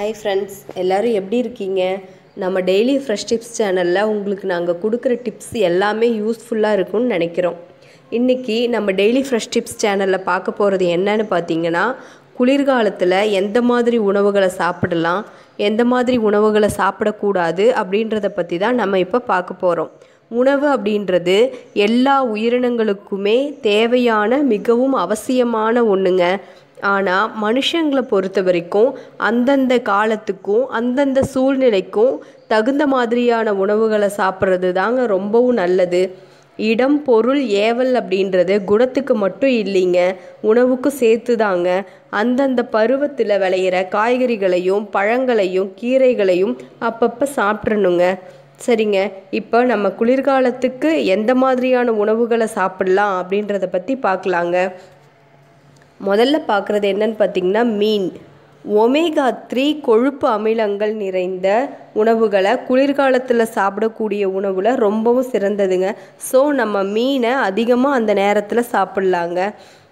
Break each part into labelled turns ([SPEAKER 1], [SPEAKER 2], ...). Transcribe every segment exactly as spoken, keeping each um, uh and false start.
[SPEAKER 1] Hi friends, எல்லோரும் எப்படி இருக்கீங்க? நம்ம டெய்லி ஃப்ரெஷ் டிப்ஸ் சேனலில் உங்களுக்கு நாங்கள் கொடுக்குற டிப்ஸ் எல்லாமே யூஸ்ஃபுல்லாக இருக்கும்னு நினைக்கிறோம். இன்றைக்கி நம்ம டெய்லி ஃப்ரெஷ் டிப்ஸ் சேனலில் பார்க்க போகிறது என்னன்னு பார்த்தீங்கன்னா, குளிர்காலத்தில் எந்த மாதிரி உணவுகளை சாப்பிடலாம், எந்த மாதிரி உணவுகளை சாப்பிடக்கூடாது அப்படின்றத பற்றி தான் நம்ம இப்போ பார்க்க போகிறோம். உணவு அப்படின்றது எல்லா உயிரினங்களுக்குமே தேவையான மிகவும் அவசியமான ஒன்றுங்க. ஆனால் மனுஷங்களை பொறுத்த வரைக்கும் அந்தந்த காலத்துக்கும் அந்தந்த சூழ்நிலைக்கும் தகுந்த மாதிரியான உணவுகளை சாப்பிட்றது தாங்க ரொம்பவும் நல்லது. இடம் பொருள் ஏவல் அப்படின்றது குணத்துக்கு மட்டும் இல்லைங்க, உணவுக்கும் சேர்த்து தாங்க. அந்தந்த பருவத்தில் விளையிற காய்கறிகளையும் பழங்களையும் கீரைகளையும் அப்பப்போ சாப்பிட்றணுங்க. சரிங்க, இப்போ நம்ம குளிர்காலத்துக்கு எந்த மாதிரியான உணவுகளை சாப்பிடலாம் அப்படின்றத பற்றி பார்க்கலாங்க. முதல்ல பார்க்குறது என்னன்னு பார்த்திங்கன்னா, மீன். ஒமேகா த்ரீ கொழுப்பு அமிலங்கள் நிறைந்த உணவுகளை குளிர்காலத்தில் சாப்பிடக்கூடிய உணவில் ரொம்பவும் சிறந்ததுங்க. ஸோ நம்ம மீனை அதிகமாக அந்த நேரத்தில் சாப்பிட்லாங்க.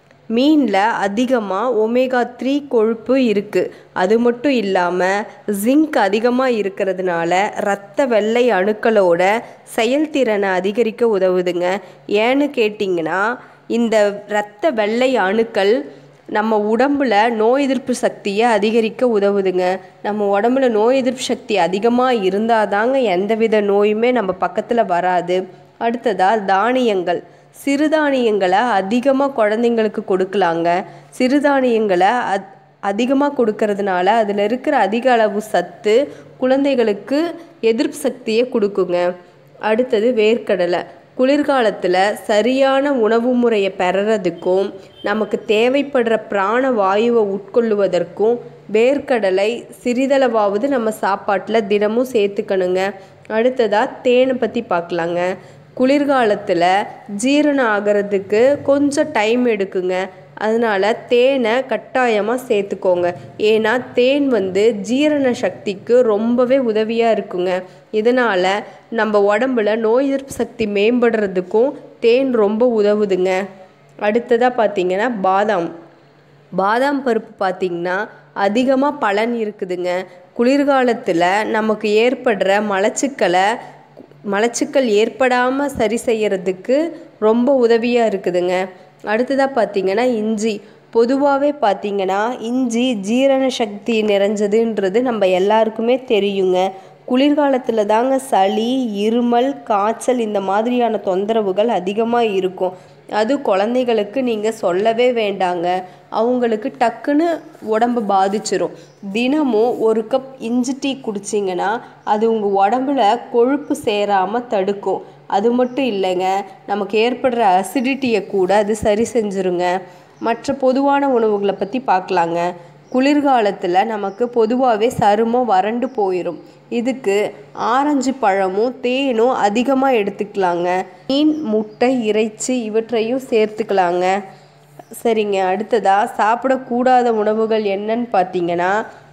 [SPEAKER 1] மீனில் அதிகமாக ஒமேகா த்ரீ கொழுப்பு இருக்குது. அது மட்டும் இல்லாமல் ஜிங்க் அதிகமாக இருக்கிறதுனால இரத்த வெள்ளை அணுக்களோட செயல்திறனை அதிகரிக்க உதவுதுங்க. ஏன்னு கேட்டிங்கன்னா, இந்த இரத்த வெள்ளை அணுக்கள் நம்ம உடம்பில் நோய் எதிர்ப்பு சக்தியை அதிகரிக்க உதவுதுங்க. நம்ம உடம்புல நோய் எதிர்ப்பு சக்தி அதிகமாக இருந்தால் தாங்க எந்தவித நோயுமே நம்ம பக்கத்தில் வராது. அடுத்ததாக தானியங்கள். சிறுதானியங்களை அதிகமாக குழந்தைங்களுக்கு கொடுக்கலாங்க. சிறுதானியங்களை அத் அதிகமாக கொடுக்கறதுனால அதில் இருக்கிற அதிக அளவு சத்து குழந்தைகளுக்கு எதிர்ப்பு சக்தியை கொடுக்குங்க. அடுத்தது வேர்க்கடலை. குளிர்காலத்தில் சரியான உணவு முறையை பெறறதுக்கும் நமக்கு தேவைப்படுற பிராண வாயுவை உட்கொள்ளுவதற்கும் வேர்க்கடலை சிறிதளவாவது நம்ம சாப்பாட்டில் தினமும் சேர்த்துக்கணுங்க. அடுத்ததாக தேனை பற்றி பார்க்கலாங்க. குளிர்காலத்தில் ஜீரணம் ஆகிறதுக்கு கொஞ்சம் டைம் எடுக்குங்க. அதனால் தேனை கட்டாயமாக சேர்த்துக்கோங்க. ஏன்னா தேன் வந்து ஜீரண சக்திக்கு ரொம்பவே உதவியாக இருக்குங்க. இதனால் நம்ம உடம்புல நோய் எதிர்ப்பு சக்தி மேம்படுறதுக்கும் தேன் ரொம்ப உதவுதுங்க. அடுத்ததாக பார்த்திங்கன்னா பாதாம். பாதாம் பருப்பு பார்த்திங்கன்னா அதிகமாக பலன் இருக்குதுங்க. குளிர்காலத்தில் நமக்கு ஏற்படுற மலச்சிக்கலை மலச்சிக்கல் ஏற்படாமல் சரி செய்கிறதுக்கு ரொம்ப உதவியாக இருக்குதுங்க. அடுத்ததாக பார்த்திங்கன்னா இஞ்சி. பொதுவாகவே பார்த்திங்கன்னா இஞ்சி ஜீரண சக்தி நிறைஞ்சதுன்றது நம்ம எல்லாருக்குமே தெரியுங்க. குளிர்காலத்தில் தாங்க சளி, இருமல், காய்ச்சல் இந்த மாதிரியான தொந்தரவுகள் அதிகமாக இருக்கும். அது குழந்தைகளுக்கு நீங்கள் சொல்லவே வேண்டாங்க, அவங்களுக்கு டக்குன்னு உடம்பு பாதிச்சிரும். தினமும் ஒரு கப் இஞ்சி டீ குடிச்சிங்கன்னா அது உங்கள் உடம்புல கொழுப்பு சேராமல் தடுக்கும். அது மட்டும் இல்லைங்க, நமக்கு ஏற்படுற அசிடிட்டியை கூட அது சரி செஞ்சுருங்க. மற்ற பொதுவான உணவுகளை பற்றி பார்க்கலாங்க. குளிர்காலத்தில் நமக்கு பொதுவாகவே சருமம் வறண்டு போயிடும். இதுக்கு ஆரஞ்சு பழமும் தேனும் அதிகமாக எடுத்துக்கலாங்க. மீன், முட்டை, இறைச்சி இவற்றையும் சேர்த்துக்கலாங்க. சரிங்க, அடுத்ததாக சாப்பிடக்கூடாத உணவுகள் என்னன்னு பார்த்தீங்கன்னா,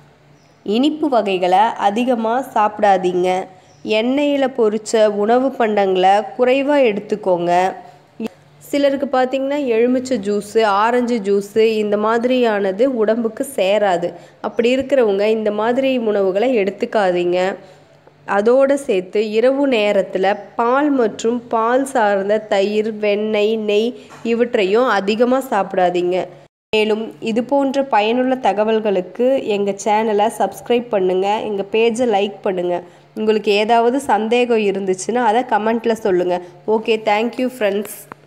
[SPEAKER 1] இனிப்பு வகைகளை அதிகமாக சாப்பிடாதீங்க. எண்ணெயில் பொரித்த உணவு பண்டங்களை குறைவாக எடுத்துக்கோங்க. சிலருக்கு பார்த்திங்கன்னா எலுமிச்சை ஜூஸு, ஆரஞ்சு ஜூஸு இந்த மாதிரியானது உடம்புக்கு சேராது. அப்படி இருக்கிறவங்க இந்த மாதிரி உணவுகளை எடுத்துக்காதீங்க. அதோடு சேர்த்து இரவு நேரத்தில் பால் மற்றும் பால் சார்ந்த தயிர், வெண்ணெய், நெய் இவற்றையும் அதிகமாக சாப்பிடாதீங்க. மேலும் இது போன்ற பயனுள்ள தகவல்களுக்கு எங்கள் சேனலை சப்ஸ்கிரைப் பண்ணுங்கள், எங்கள் பேஜை லைக் பண்ணுங்கள். உங்களுக்கு ஏதாவது சந்தேகம் இருந்துச்சுன்னா அதை கமெண்ட்டில் சொல்லுங்கள். Okay, thank you friends.